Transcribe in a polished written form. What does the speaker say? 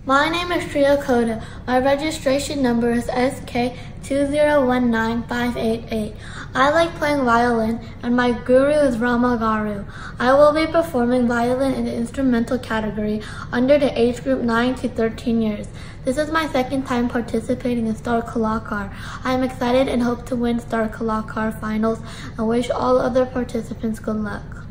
My name is Koda. My registration number is SK2019588. I like playing violin, and my guru is Ramagaru. I will be performing violin in the instrumental category under the age group 9 to 13 years. This is my second time participating in StarKalakaar. I am excited and hope to win StarKalakaar finals and wish all other participants good luck.